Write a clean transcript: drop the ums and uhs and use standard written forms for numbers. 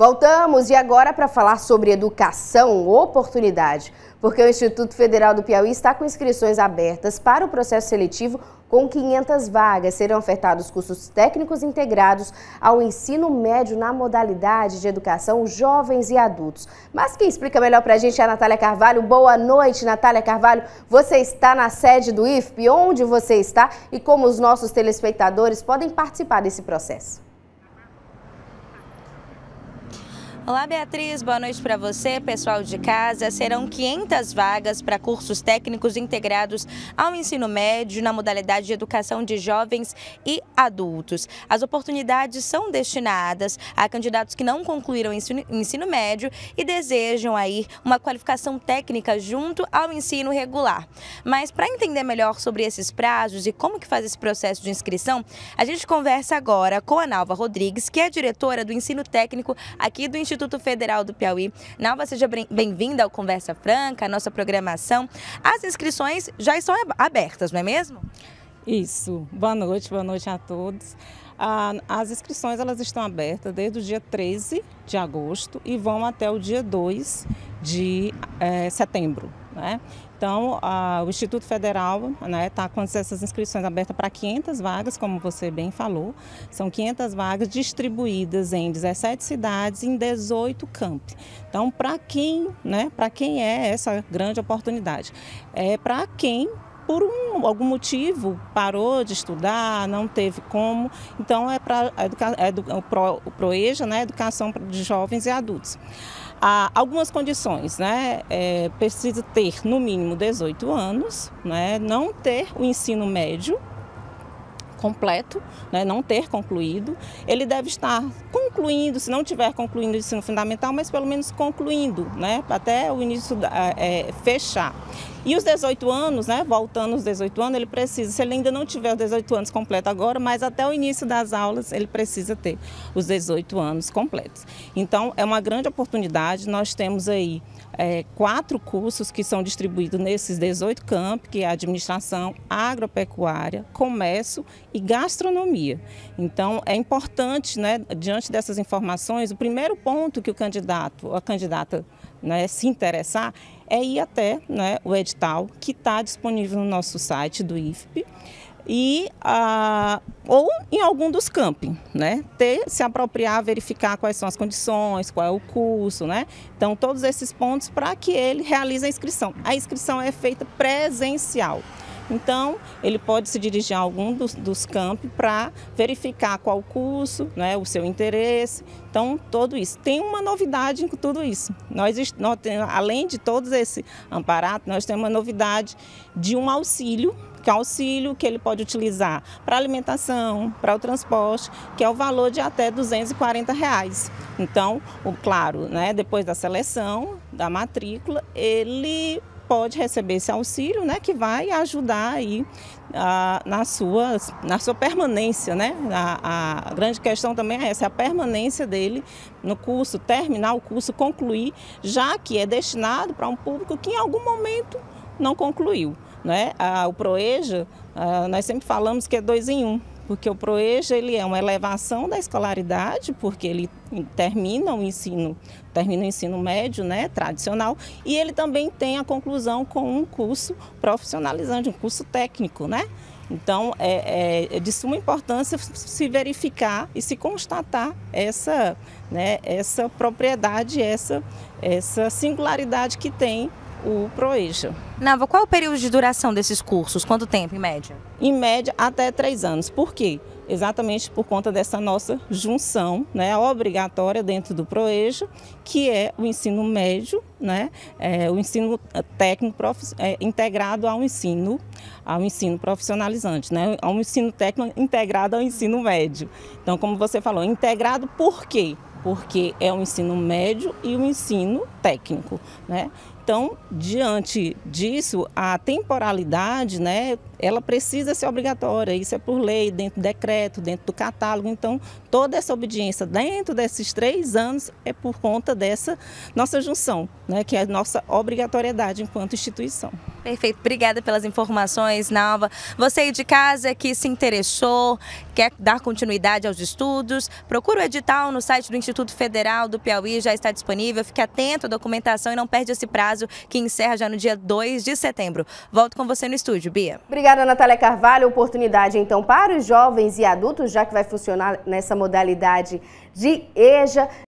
Voltamos e agora para falar sobre educação, oportunidade, porque o Instituto Federal do Piauí está com inscrições abertas para o processo seletivo com 500 vagas. Serão ofertados cursos técnicos integrados ao ensino médio na modalidade de educação jovens e adultos. Mas quem explica melhor para a gente é a Natália Carvalho. Boa noite, Natália Carvalho. Você está na sede do IFP, onde você está e como os nossos telespectadores podem participar desse processo? Olá, Beatriz, boa noite para você, pessoal de casa. Serão 500 vagas para cursos técnicos integrados ao ensino médio na modalidade de educação de jovens e adultos. As oportunidades são destinadas a candidatos que não concluíram o ensino médio e desejam aí uma qualificação técnica junto ao ensino regular. Mas para entender melhor sobre esses prazos e como que faz esse processo de inscrição, a gente conversa agora com a Nalva Rodrigues, que é diretora do ensino técnico aqui do Instituto Federal do Piauí. Nalva, seja bem-vinda ao Conversa Franca, à nossa programação. As inscrições já estão abertas, não é mesmo? Isso. Boa noite a todos. As inscrições elas estão abertas desde o dia 13 de agosto e vão até o dia 2 de setembro, né? Então, o Instituto Federal está com essas inscrições abertas para 500 vagas, como você bem falou. São 500 vagas distribuídas em 17 cidades, em 18 campi. Então, para quem é essa grande oportunidade? É para quem, por algum motivo, parou de estudar, não teve como. Então, é para o PROEJA, né, Educação de Jovens e Adultos. Há algumas condições, né? Precisa ter no mínimo 18 anos, né? Não ter o ensino médio completo, né? Não ter concluído. Ele deve estar concluindo, se não tiver concluindo o ensino fundamental, mas pelo menos concluindo, né? Até o início fechar. E os 18 anos, né? Voltando aos 18 anos, ele precisa, se ele ainda não tiver os 18 anos completos agora, mas até o início das aulas, ele precisa ter os 18 anos completos. Então, é uma grande oportunidade. Nós temos aí 4 cursos que são distribuídos nesses 18 campi, que é administração, agropecuária, comércio e gastronomia. Então, é importante, né, diante dessas informações, o primeiro ponto que o candidato ou a candidata, né, se interessar é ir até, né, o edital que está disponível no nosso site do IFP ou em algum dos campi, né? Se apropriar, verificar quais são as condições, qual é o curso, né? Então, todos esses pontos para que ele realize a inscrição. A inscrição é feita presencial. Então, ele pode se dirigir a algum dos campi para verificar qual o curso, né, o seu interesse. Então, tudo isso. Tem uma novidade em tudo isso. Nós, além de todos esse amparato, nós temos uma novidade de um auxílio, que é um auxílio que ele pode utilizar para alimentação, para o transporte, que é o valor de até R$ 240. Então, claro, né, depois da seleção, da matrícula, ele pode receber esse auxílio, né, que vai ajudar aí na sua permanência, né? A grande questão também é essa, a permanência dele no curso, terminar o curso, concluir, já que é destinado para um público que em algum momento não concluiu, né? O PROEJA, nós sempre falamos que é 2 em 1. Porque o PROEJA ele é uma elevação da escolaridade, porque ele termina o ensino médio, né, tradicional, e ele também tem a conclusão com um curso profissionalizante, um curso técnico, né? Então, é de suma importância se verificar e se constatar essa propriedade, essa singularidade que tem o PROEJA. Nalva, qual é o período de duração desses cursos? Quanto tempo, em média? Em média, até 3 anos. Por quê? Exatamente por conta dessa nossa junção, né, obrigatória dentro do PROEJA, que é o ensino médio, né, o ensino técnico integrado ao ensino profissionalizante, né, ao ensino técnico integrado ao ensino médio. Então, como você falou, integrado por quê? Porque é o ensino médio e o ensino técnico, né? Então, diante disso, a temporalidade, né, ela precisa ser obrigatória, isso é por lei, dentro do decreto, dentro do catálogo. Então, toda essa obediência dentro desses 3 anos é por conta dessa nossa junção, né, que é a nossa obrigatoriedade enquanto instituição. Perfeito, obrigada pelas informações, Nalva. Você aí de casa que se interessou, quer dar continuidade aos estudos, procura o edital no site do Instituto Federal do Piauí, já está disponível. Fique atento à documentação e não perde esse prazo que encerra já no dia 2 de setembro. Volto com você no estúdio, Bia. Obrigada, Natália Carvalho. Oportunidade então para os jovens e adultos, já que vai funcionar nessa modalidade de EJA.